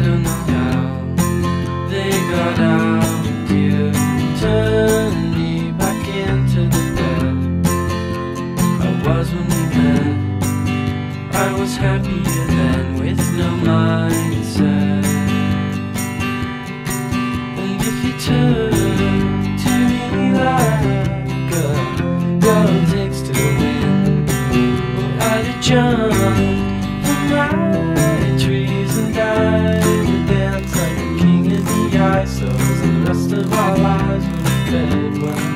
don't know how they got out. You turned me back into the bed I was when we met. I was happier then with no mindset. And if you turn to me like a girl takes to the wind, well, I'd have jumped from my trees and died and danced like a king of the ice. So the rest of our lives were fed well.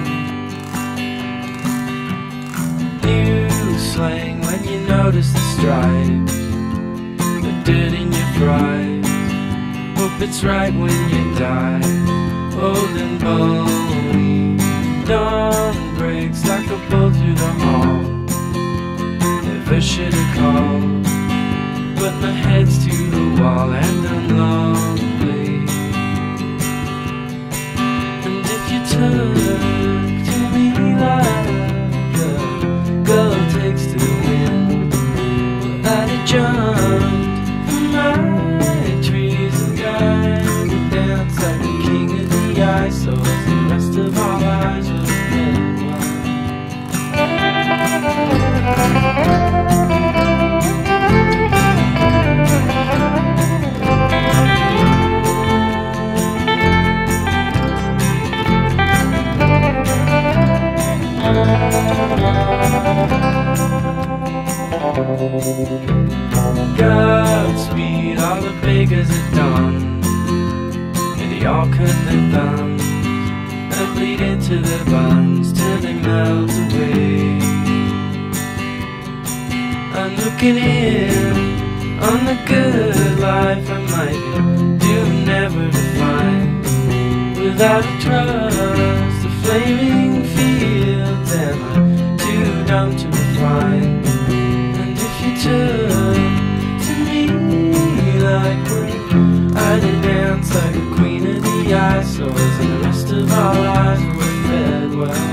New slang when you notice the stripes, the dirt in your fries. Hope it's right when you die, old and bony. Dawn breaks like a bolt through the hall. Never should have called, but my head's to the wall and I'm lonely. And if you turn to me like a girl takes to the wind, well, I'd have jumped from my trees and died and danced like the king of the ice. So as the rest of our lives will end well. Godspeed, all the beggars at dawn. Yeah, they all cut their thumbs and bleed into their buns till they melt away. I'm looking in on the good life I might be doomed never to find. Without a trust, the flaming fields, am I too dumb to refine? And if you turn to me like one, I'd dance like a queen of the ice. So as the rest of our lives were fed well.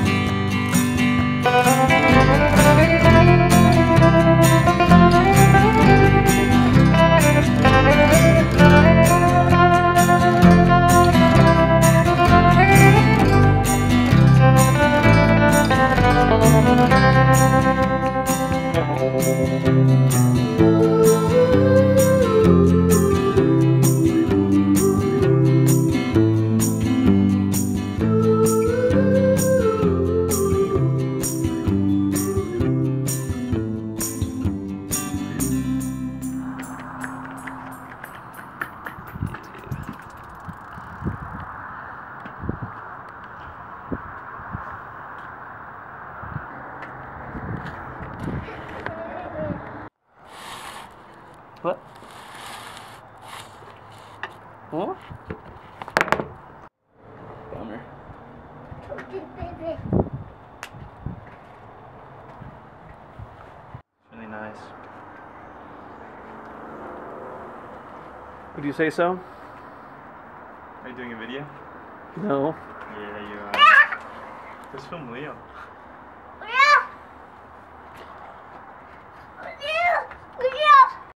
What? Huh? Bummer. Really nice. Would you say so? Are you doing a video? No. Yeah, you are. Just film Leo.